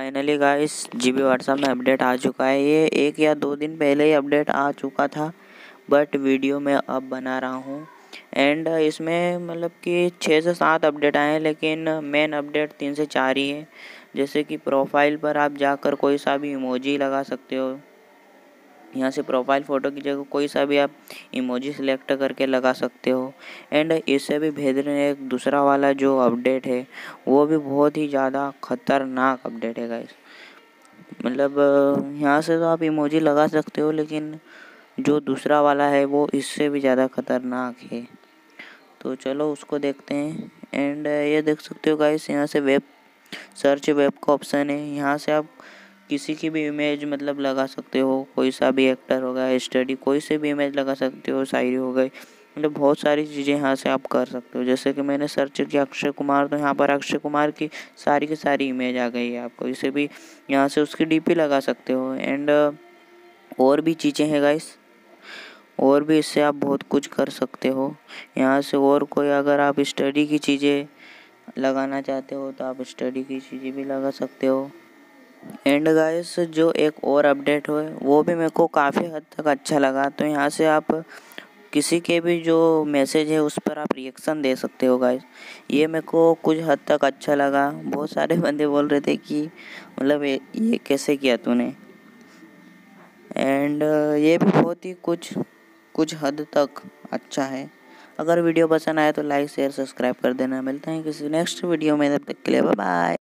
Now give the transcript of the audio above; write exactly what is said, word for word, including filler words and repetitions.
Finally guys GB WhatsApp में update आ चुका है। ये एक या दो दिन पहले ही अपडेट आ चुका था, बट वीडियो मैं अब बना रहा हूँ। एंड इसमें मतलब कि छः से सात अपडेट आए हैं, लेकिन मेन अपडेट तीन से चार ही है। जैसे कि प्रोफाइल पर आप जाकर कोई सा भी इमोजी लगा सकते हो। यहाँ से प्रोफाइल फ़ोटो की जगह कोई सा भी आप इमोजी सिलेक्ट करके लगा सकते हो। एंड इससे भी बेहतर एक दूसरा वाला जो अपडेट है वो भी बहुत ही ज़्यादा ख़तरनाक अपडेट है गाइस। मतलब यहाँ से तो आप इमोजी लगा सकते हो, लेकिन जो दूसरा वाला है वो इससे भी ज़्यादा ख़तरनाक है। तो चलो उसको देखते हैं। एंड ये देख सकते हो गाइस, यहाँ से वेब सर्च वेब का ऑप्शन है। यहाँ से आप किसी की भी इमेज मतलब लगा सकते हो, कोई सा भी एक्टर होगा, स्टडी कोई से भी इमेज लगा सकते हो, शायरी हो गई, मतलब बहुत सारी चीज़ें यहाँ से आप कर सकते हो। जैसे कि मैंने सर्च किया अक्षय कुमार, तो यहाँ पर अक्षय कुमार की सारी की सारी इमेज आ गई है। आपको इसे भी यहाँ से उसकी डीपी लगा सकते हो। एंड और भी चीज़ें हैं गाइस, और भी इससे आप बहुत कुछ कर सकते हो। यहाँ से और कोई अगर आप स्टडी की चीज़ें लगाना चाहते हो तो आप स्टडी की चीज़ें भी लगा सकते हो। एंड गाइस जो एक और अपडेट हुआ वो भी मेरे को काफ़ी हद तक अच्छा लगा। तो यहाँ से आप किसी के भी जो मैसेज है उस पर आप रिएक्शन दे सकते हो गाइस। ये मेरे को कुछ हद तक अच्छा लगा। बहुत सारे बंदे बोल रहे थे कि मतलब ये, ये कैसे किया तूने। एंड ये भी बहुत ही कुछ कुछ हद तक अच्छा है। अगर वीडियो पसंद आए तो लाइक शेयर सब्सक्राइब कर देना। मिलते हैं किसी नेक्स्ट वीडियो में, तब तक के लिए बाय बाय।